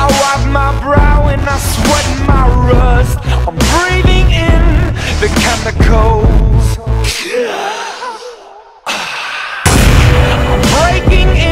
I wipe my brow and I sweat my rust. I'm breathing in the chemicals. I'm breaking